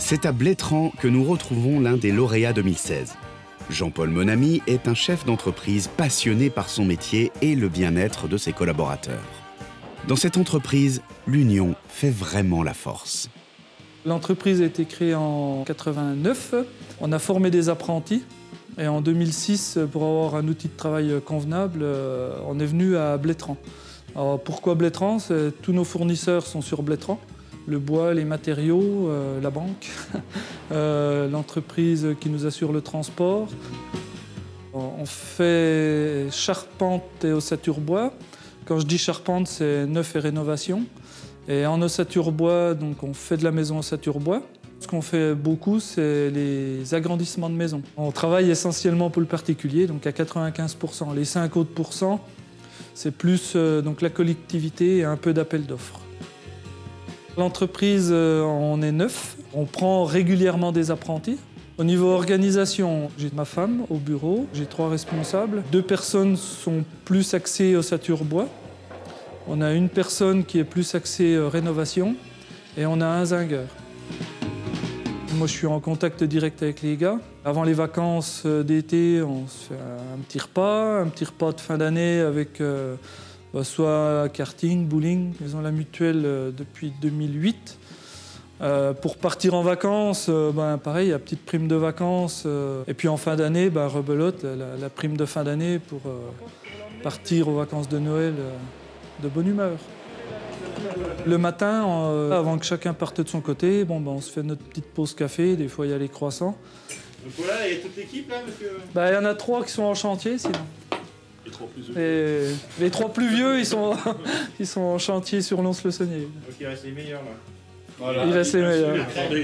C'est à Blétrand que nous retrouvons l'un des lauréats 2016. Jean-Paul Monami est un chef d'entreprise passionné par son métier et le bien-être de ses collaborateurs. Dans cette entreprise, l'union fait vraiment la force. L'entreprise a été créée en 89. On a formé des apprentis. Et en 2006, pour avoir un outil de travail convenable, on est venu à Blétrand. Alors pourquoi Blétrand? Tous nos fournisseurs sont sur Blétrand. Le bois, les matériaux, la banque, l'entreprise qui nous assure le transport. On fait charpente et ossature bois. Quand je dis charpente, c'est neuf et rénovation. Et en ossature bois, donc on fait de la maison ossature bois. Ce qu'on fait beaucoup, c'est les agrandissements de maisons. On travaille essentiellement pour le particulier, donc à 95%. Les 5 autres pourcents, c'est plus donc la collectivité et un peu d'appel d'offres. L'entreprise, on est 9. On prend régulièrement des apprentis. Au niveau organisation, j'ai ma femme au bureau, j'ai 3 responsables. 2 personnes sont plus axées ossature bois. On a une personne qui est plus axée rénovation et on a un zingueur. Moi, je suis en contact direct avec les gars. Avant les vacances d'été, on se fait un petit repas de fin d'année avec soit karting, bowling. Ils ont la mutuelle depuis 2008. Pour partir en vacances, pareil, il y a petite prime de vacances. Et puis en fin d'année, rebelote, la prime de fin d'année pour partir aux vacances de Noël de bonne humeur. Le matin, avant que chacun parte de son côté, on se fait notre petite pause café, des fois il y a les croissants. Donc voilà, il y a toute l'équipe là, monsieur? Il y en a 3 qui sont en chantier sinon. Les 3 plus vieux. Les 3 plus vieux, ils sont en chantier sur Lons-le-Saunier. Donc il reste les meilleurs là. Voilà, il reste les meilleurs.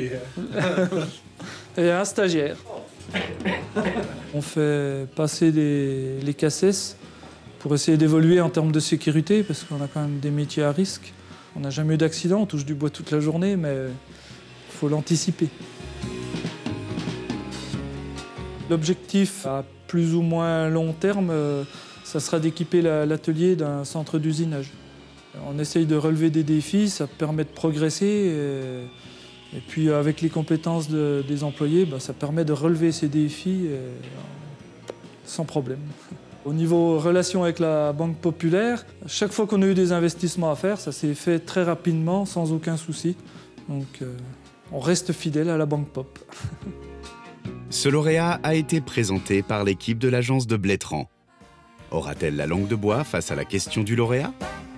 Et un stagiaire. On fait passer les cassettes pour essayer d'évoluer en termes de sécurité, parce qu'on a quand même des métiers à risque. On n'a jamais eu d'accident, on touche du bois toute la journée, mais il faut l'anticiper. L'objectif à plus ou moins long terme, ça sera d'équiper l'atelier d'un centre d'usinage. On essaye de relever des défis, ça permet de progresser, et puis avec les compétences des employés, ça permet de relever ces défis sans problème. Au niveau relation avec la Banque Populaire, chaque fois qu'on a eu des investissements à faire, ça s'est fait très rapidement, sans aucun souci. Donc on reste fidèle à la Banque Pop. Ce lauréat a été présenté par l'équipe de l'agence de Blétrand. Aura-t-elle la langue de bois face à la question du lauréat?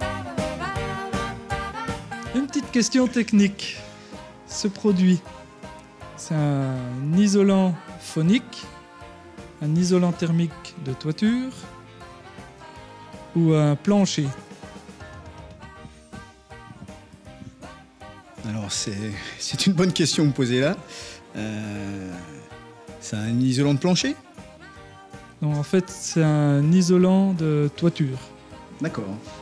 Une petite question technique. Ce produit, c'est un isolant phonique, un isolant thermique de toiture ou un plancher? Alors c'est une bonne question que vous me posez là. C'est un isolant de plancher? Non, en fait, c'est un isolant de toiture. D'accord.